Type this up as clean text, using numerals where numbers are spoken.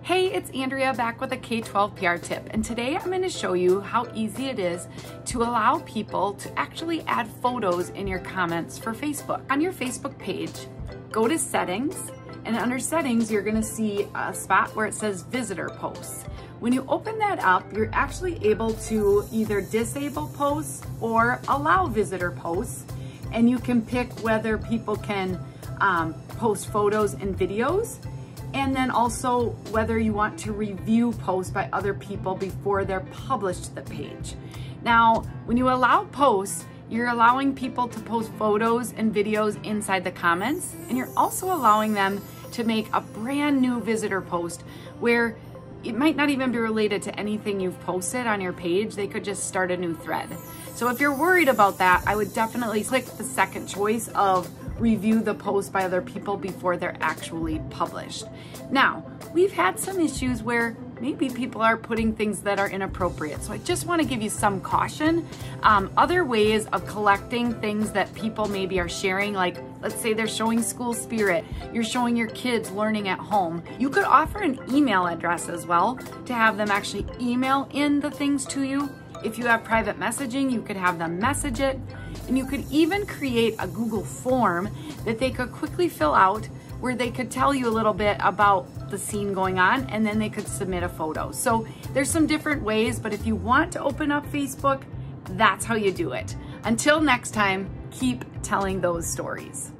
Hey, it's Andrea back with a K-12 PR tip, and today I'm going to show you how easy it is to allow people to actually add photos in your comments for Facebook. On your Facebook page, go to Settings, and under Settings you're going to see a spot where it says Visitor Posts. When you open that up, you're actually able to either disable posts or allow visitor posts, and you can pick whether people can post photos and videos, and then also whether you want to review posts by other people before they're published to the page. Now, when you allow posts, you're allowing people to post photos and videos inside the comments, and you're also allowing them to make a brand new visitor post where it might not even be related to anything you've posted on your page. They could just start a new thread. So if you're worried about that, I would definitely click the second choice of review the post by other people before they're actually published. Now, we've had some issues where maybe people are putting things that are inappropriate. So I just want to give you some caution. Other ways of collecting things that people maybe are sharing, like let's say they're showing school spirit, you're showing your kids learning at home. You could offer an email address as well to have them actually email in the things to you. If you have private messaging, you could have them message it. And you could even create a Google form that they could quickly fill out where they could tell you a little bit about the scene going on, and then they could submit a photo. So there's some different ways, but if you want to open up Facebook, that's how you do it. Until next time, keep telling those stories.